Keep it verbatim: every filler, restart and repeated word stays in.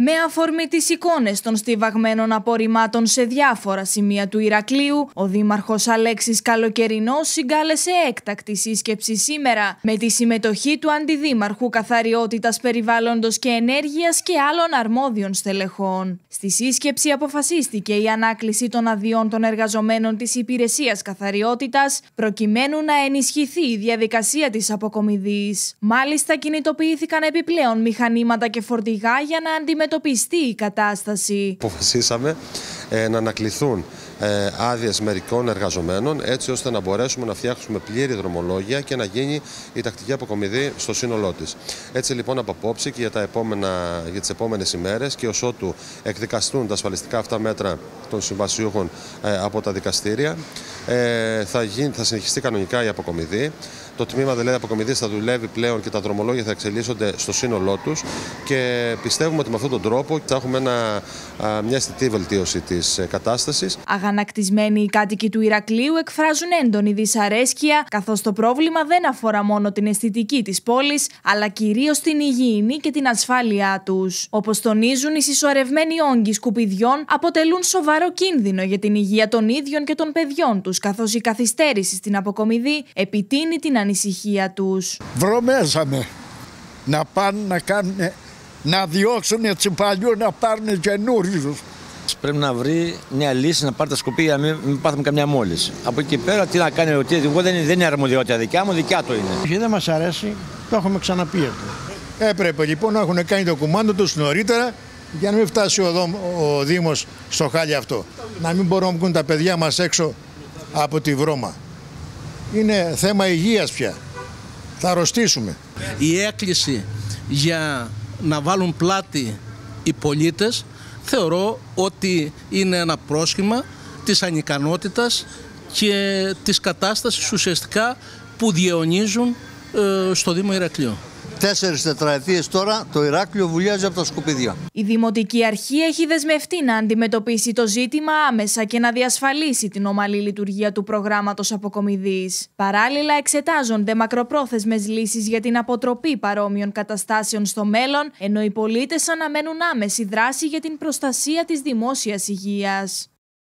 Με αφορμή τις εικόνες των στιβαγμένων απορριμμάτων σε διάφορα σημεία του Ηρακλείου, ο Δήμαρχος Αλέξης Καλοκαιρινός συγκάλεσε έκτακτη σύσκεψη σήμερα με τη συμμετοχή του Αντιδήμαρχου Καθαριότητας Περιβάλλοντος και Ενέργειας και άλλων αρμόδιων στελεχών. Στη σύσκεψη αποφασίστηκε η ανάκληση των αδειών των εργαζομένων της Υπηρεσίας Καθαριότητας, προκειμένου να ενισχυθεί η διαδικασία της αποκομιδής. Μάλιστα, κινητοποιήθηκαν επιπλέον μηχανήματα και φορτηγά για να αντιμετωπιστεί η κατάσταση. Αποφασίσαμε ε, να ανακληθούν ε, άδειες μερικών εργαζομένων, έτσι ώστε να μπορέσουμε να φτιάξουμε πλήρη δρομολόγια και να γίνει η τακτική αποκομιδή στο σύνολό της. Έτσι λοιπόν από απόψη και για, τα επόμενα, για τις επόμενες ημέρες και ως ότου εκδικαστούν τα ασφαλιστικά αυτά μέτρα των συμβασιούχων ε, από τα δικαστήρια, ε, θα, γίνει, θα συνεχιστεί κανονικά η αποκομιδή. Το τμήμα δηλαδή αποκομιδής θα δουλεύει πλέον και τα δρομολόγια θα εξελίσσονται στο σύνολό τους και πιστεύουμε ότι με αυτόν τον τρόπο θα έχουμε ένα, μια αισθητή βελτίωση της κατάστασης. Αγανακτισμένοι οι κάτοικοι του Ηρακλείου εκφράζουν έντονη δυσαρέσκεια, καθώς το πρόβλημα δεν αφορά μόνο την αισθητική της πόλης, αλλά κυρίως την υγιεινή και την ασφάλειά τους. Όπως τονίζουν, οι συσσωρευμένοι όγκοι σκουπιδιών αποτελούν σοβαρό κίνδυνο για την υγεία των ίδιων και των παιδιών τους, καθώς η καθυστέρηση στην αποκομιδή επιτείνει την ανησυχία τους. Βρωμέσαμε να πάνε να κάνουν, να διώξουν έτσι παλιού, να πάρουν καινούριους. Πρέπει να βρει μια λύση να πάρει τα σκουπίδια, να μην, μην πάθουμε καμιά μόλις. Από εκεί πέρα τι να κάνει, ότι εγώ δεν, δεν είναι αρμοδιότητα δικιά μου, δικιά του είναι. Και δεν μας αρέσει, το έχουμε ξαναπεί αυτό. Έπρεπε λοιπόν να έχουν κάνει το κουμάντο τους νωρίτερα για να μην φτάσει ο, δό, ο Δήμος στο χάλι αυτό. Να μην μπορούν να βγουν τα παιδιά μας έξω από τη βρώμα. Είναι θέμα υγείας πια. Θα αρρωστήσουμε. Η έκκληση για να βάλουν πλάτη οι πολίτες θεωρώ ότι είναι ένα πρόσχημα της ανικανότητας και της κατάστασης ουσιαστικά που διαιωνίζουν ε, στο Δήμο Ηρακλείου. Τέσσερις τετραετίες τώρα το Ηράκλειο βουλιάζει από τα σκουπίδια. Η Δημοτική Αρχή έχει δεσμευτεί να αντιμετωπίσει το ζήτημα άμεσα και να διασφαλίσει την ομαλή λειτουργία του προγράμματος αποκομιδής. Παράλληλα, εξετάζονται μακροπρόθεσμες λύσεις για την αποτροπή παρόμοιων καταστάσεων στο μέλλον, ενώ οι πολίτες αναμένουν άμεση δράση για την προστασία της δημόσιας υγείας.